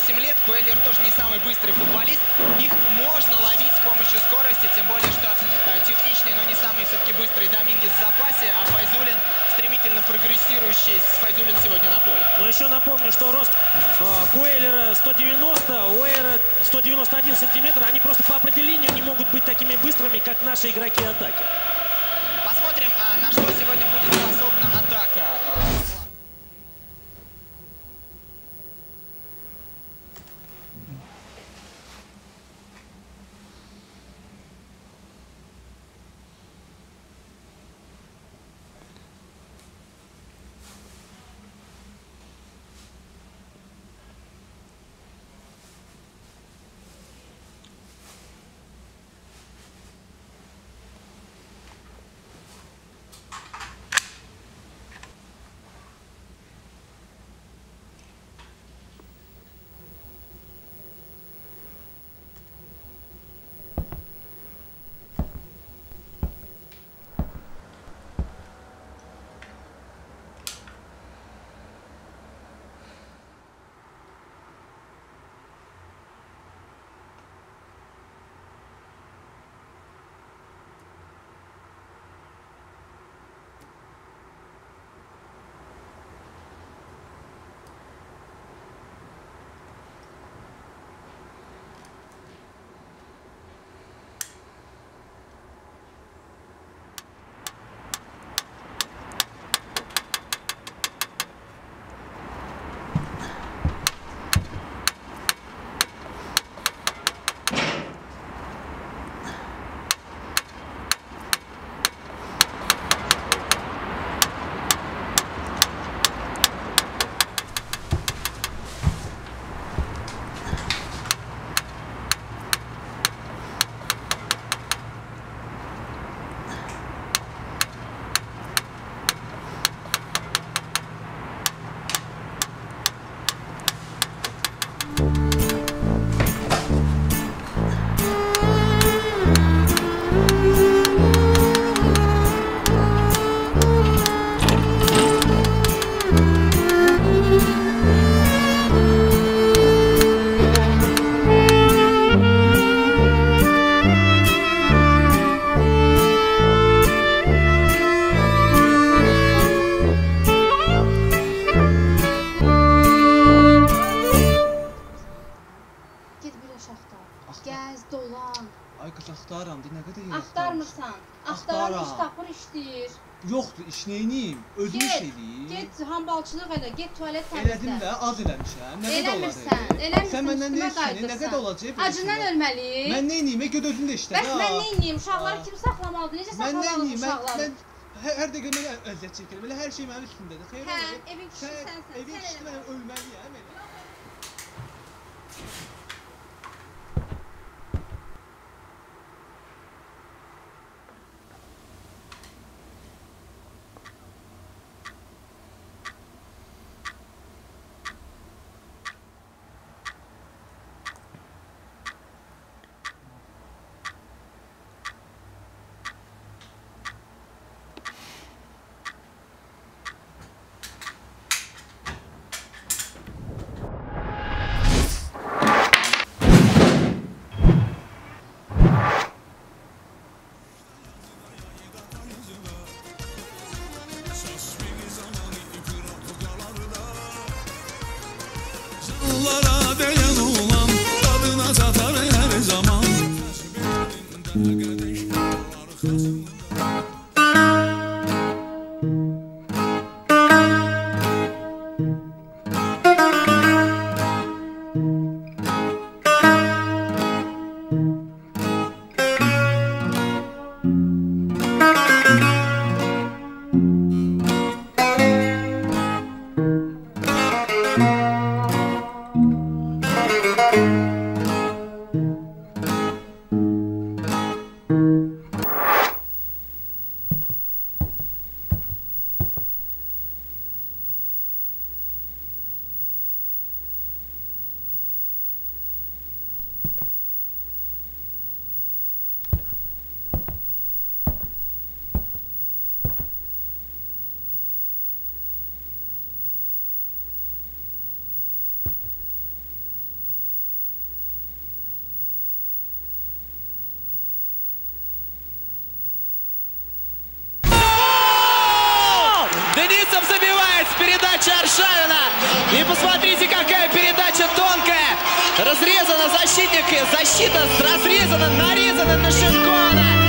28 лет. Куэллер тоже не самый быстрый футболист. Их можно ловить с помощью скорости, тем более, что техничный, но не самый все-таки быстрый Домингес в запасе, а Файзуллин стремительно прогрессирующий. Файзуллин сегодня на поле. Но еще напомню, что рост Куэллера 190, Уэйра 191 сантиметр. Они просто по определению не могут быть такими быстрыми, как наши игроки атаки. Посмотрим, на что сегодня будет способна атака. Axtarmırsan, axtaran iş tapır işləyir. Yoxdur, iş neyniyim? Özüm iş eləyim. Get hambalçılıq elə, get tualet təmizlə. Elədim də, az eləmişəm. Nə qədər olar? Eləmirsən, sən məndən nə istəyirsən? Nə qədər olacaq? Acından ölməliyik. Mən neyniyim? Göd özün də işlə. Bəs mən neyniyim? Uşaqları kim saxlamalıdır? Necə saxlamalıyıq uşaqları? Mən hər dəqiqə mənə əziyyət çəkirəm. Elə hər şey mənim üstümdədir. Xeyr olar. Hə, evin kişisi sənsən. Evin kişisi mən ölməliyəm elə. Yollara değen olan tadına satar her zaman. передача Аршавина. И посмотрите, какая передача тонкая. Разрезана защита разрезана на Шинкона.